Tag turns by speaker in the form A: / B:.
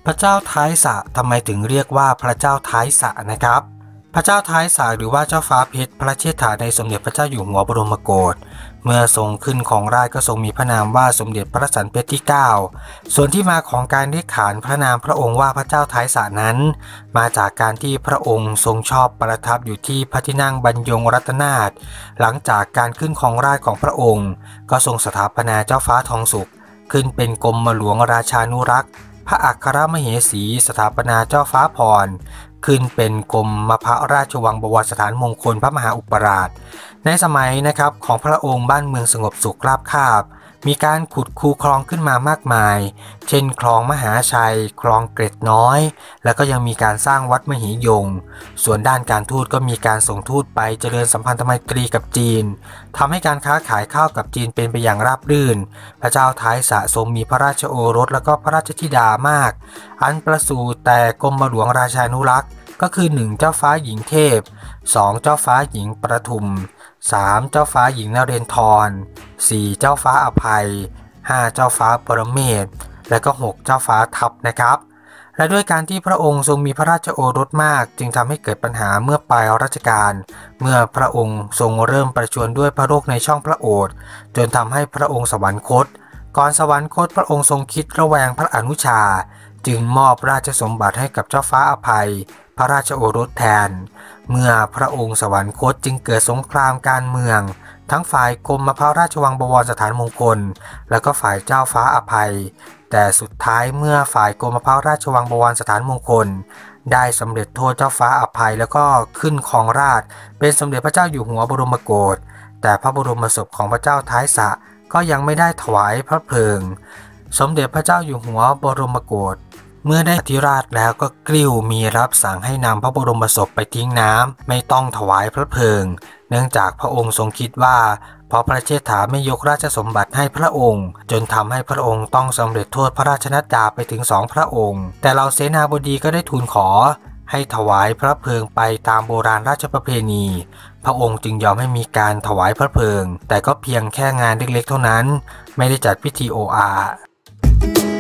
A: พระเจ้าท้ายสระทำไมถึงเรียกว่าพระเจ้าท้ายสระนะครับพระเจ้าท้ายสระหรือว่าเจ้าฟ้าเพชรพระเชษฐาในสมเด็จพระเจ้าอยู่หัวบรมโกศเมื่อทรงขึ้นของราชย์ก็ทรงมีพระนามว่าสมเด็จพระสันเพชรที่9ส่วนที่มาของการเรียกขานพระนามพระองค์ว่าพระเจ้าท้ายสระนั้นมาจากการที่พระองค์ทรงชอบประทับอยู่ที่พระที่นั่งบรรยงรัตนาถหลังจากการขึ้นของราชย์ของพระองค์ก็ทรงสถาปนาเจ้าฟ้าทองสุขขึ้นเป็นกรมหลวงราชานุรักษ์พระอัครมเหสีสถาปนาเจ้าฟ้าพรขึ้นเป็นกรมพระราชวังบวรสถานมงคลพระมหาอุปราชในสมัยนะครับของพระองค์บ้านเมืองสงบสุขราบคาบมีการขุดคูคลองขึ้นมามากมายเช่นคลองมหาชัยคลองเกร็ดน้อยแล้วก็ยังมีการสร้างวัดมหิยงส่วนด้านการทูตก็มีการส่งทูตไปเจริญสัมพันธไมตรีกับจีนทำให้การค้าขายข้าวกับจีนเป็นไปอย่างราบรื่นพระเจ้าท้ายสระทรงมีพระราชโอรสและก็พระราชธิดามากอันประสูติแต่กรมหลวงราชานุรักษ์ก็คือ1เจ้าฟ้าหญิงเทพ2เจ้าฟ้าหญิงประทุม3เจ้าฟ้าหญิงนเรนทร4เจ้าฟ้าอภัย5เจ้าฟ้าปรเมศและก็6เจ้าฟ้าทัพนะครับและด้วยการที่พระองค์ทรงมีพระราชโอรสมากจึงทำให้เกิดปัญหาเมื่อปลายรัชกาลเมื่อพระองค์ทรงเริ่มประชวรด้วยพระโรคในช่องพระโอษฐ์จนทำให้พระองค์สวรรคตก่อนสวรรคตพระองค์ทรงคิดระแวงพระอนุชาจึงมอบราชสมบัติให้กับเจ้าฟ้าอภัยพระราชโอรสแทนเมื่อพระองค์สวรรคตจึงเกิดสงครามการเมืองทั้งฝ่ายกรมพระราชวังบวรสถานมงคลและก็ฝ่ายเจ้าฟ้าอภัยแต่สุดท้ายเมื่อฝ่ายกรมพระราชวังบวรสถานมงคลได้สำเร็จโทษเจ้าฟ้าอภัยแล้วก็ขึ้นครองราชย์เป็นสมเด็จพระเจ้าอยู่หัวบรมโกศแต่พระบรมศพของพระเจ้าท้ายสระก็ยังไม่ได้ถวายพระเพลิงสมเด็จพระเจ้าอยู่หัวบรมโกศเมื่อได้อธิราชแล้วก็กลิ้วมีรับสั่งให้นำพระบรมศพไปทิ้งน้ำไม่ต้องถวายพระเพลิงเนื่องจากพระองค์ทรงคิดว่าเพราะพระเชษฐาไม่ยกราชสมบัติให้พระองค์จนทำให้พระองค์ต้องสำเร็จโทษพระราชนัดดาไปถึง2พระองค์แต่เหล่าเสนาบดีก็ได้ทูลขอให้ถวายพระเพลิงไปตามโบราณราชประเพณีพระองค์จึงยอมให้มีการถวายพระเพลิงแต่ก็เพียงแค่งานเล็กๆเท่านั้นไม่ได้จัดพิธีโออา